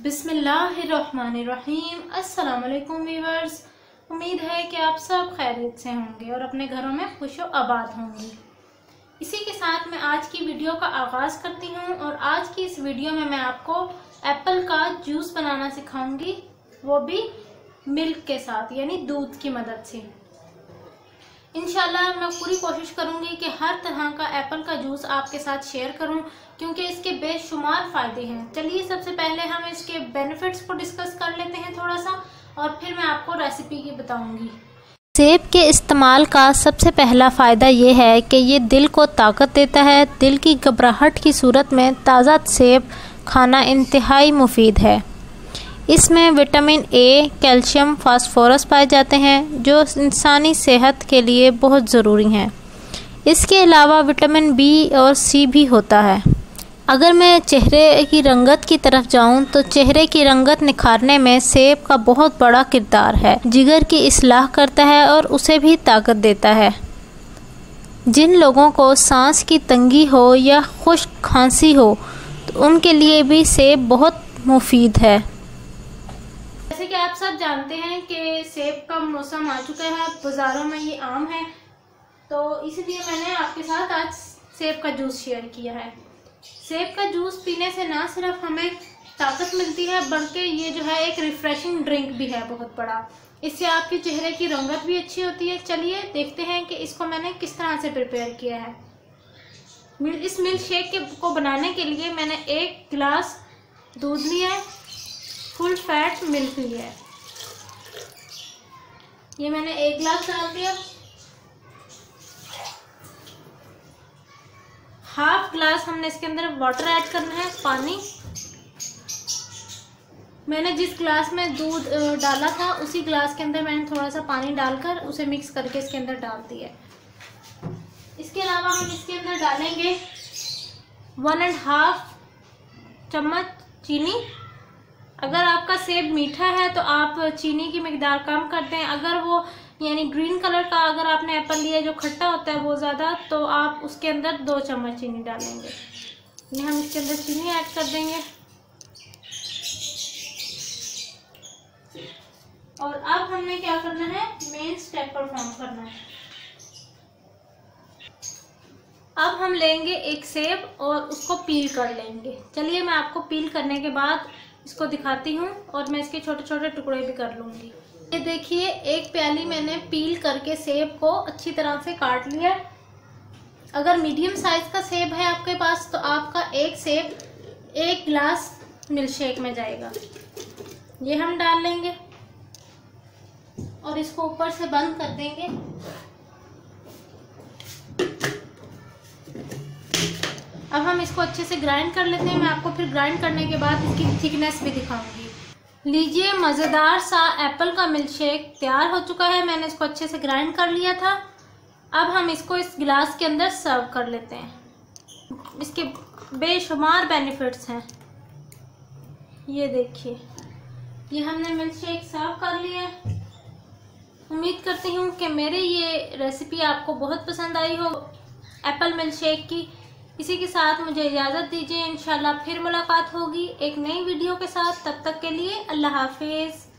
बिस्मिल्लाहिर्रहमानिर्रहीम। अस्सलाम वालेकुम व्यूअर्स। उम्मीद है कि आप सब खैरियत से होंगे और अपने घरों में खुशो आबाद होंगे। इसी के साथ मैं आज की वीडियो का आगाज़ करती हूँ और आज की इस वीडियो में मैं आपको एप्पल का जूस बनाना सिखाऊंगी, वो भी मिल्क के साथ यानी दूध की मदद से। इंशाल्लाह मैं पूरी कोशिश करूंगी कि हर तरह का एप्पल का जूस आपके साथ शेयर करूं, क्योंकि इसके बेशुमार फ़ायदे हैं। चलिए सबसे पहले हम इसके बेनिफिट्स को डिस्कस कर लेते हैं थोड़ा सा, और फिर मैं आपको रेसिपी की बताऊंगी। सेब के इस्तेमाल का सबसे पहला फ़ायदा ये है कि ये दिल को ताकत देता है। दिल की घबराहट की सूरत में ताज़ा सेब खाना इंतहाई मुफीद है। इसमें विटामिन ए, कैल्शियम, फास्फोरस पाए जाते हैं जो इंसानी सेहत के लिए बहुत ज़रूरी हैं। इसके अलावा विटामिन बी और सी भी होता है। अगर मैं चेहरे की रंगत की तरफ जाऊं तो चेहरे की रंगत निखारने में सेब का बहुत बड़ा किरदार है। जिगर की इस्लाह करता है और उसे भी ताकत देता है। जिन लोगों को सांस की तंगी हो या खुश्क खांसी हो तो उनके लिए भी सेब बहुत मुफीद है। जैसे कि आप सब जानते हैं कि सेब का मौसम आ चुका है, बाज़ारों में ये आम है, तो इसलिए मैंने आपके साथ आज सेब का जूस शेयर किया है। सेब का जूस पीने से ना सिर्फ हमें ताकत मिलती है, बल्कि ये जो है एक रिफ़्रेशिंग ड्रिंक भी है बहुत बड़ा। इससे आपके चेहरे की रंगत भी अच्छी होती है। चलिए देखते हैं कि इसको मैंने किस तरह से प्रिपेयर किया है। इस मिल्क शेक को बनाने के लिए मैंने 1 गिलास दूध लिया है, फुल फैट मिल्क लिया है। ये मैंने 1 गिलास डाल दिया। हाफ ग्लास हमने इसके अंदर वाटर ऐड करना है, पानी। मैंने जिस ग्लास में दूध डाला था उसी ग्लास के अंदर मैंने थोड़ा सा पानी डालकर उसे मिक्स करके इसके अंदर डाल दिया। इसके अलावा हम इसके अंदर डालेंगे 1.5 चम्मच चीनी। अगर आपका सेब मीठा है तो आप चीनी की मिकदार कम कर दें। अगर वो यानी ग्रीन कलर का अगर आपने एप्पल लिया जो खट्टा होता है वो ज़्यादा, तो आप उसके अंदर 2 चम्मच चीनी डालेंगे। ये हम इसके अंदर चीनी ऐड कर देंगे। और अब हमने क्या करना है, मेन स्टेप परफॉर्म करना है। अब हम लेंगे एक सेब और उसको पील कर लेंगे। चलिए मैं आपको पील करने के बाद इसको दिखाती हूँ और मैं इसके छोटे छोटे टुकड़े भी कर लूँगी। ये देखिए, 1 प्याली मैंने पील करके सेब को अच्छी तरह से काट लिया। अगर मीडियम साइज़ का सेब है आपके पास तो आपका एक सेब 1 गिलास मिल्क शेक में जाएगा। ये हम डाल लेंगे और इसको ऊपर से बंद कर देंगे। अब हम इसको अच्छे से ग्राइंड कर लेते हैं। मैं आपको फिर ग्राइंड करने के बाद इसकी थिकनेस भी दिखाऊंगी। लीजिए, मज़ेदार सा एप्पल का मिल्क शेक तैयार हो चुका है। मैंने इसको अच्छे से ग्राइंड कर लिया था। अब हम इसको इस गिलास के अंदर सर्व कर लेते हैं। इसके बेशुमार बेनिफिट्स हैं। ये देखिए, ये हमने मिल्क शेक सर्व कर लिया है। उम्मीद करती हूँ कि मेरी ये रेसिपी आपको बहुत पसंद आई हो एप्पल मिल्क शेक की। इसी के साथ मुझे इजाज़त दीजिए। इंशाल्लाह फिर मुलाकात होगी एक नई वीडियो के साथ। तब तक के लिए अल्लाह हाफिज़।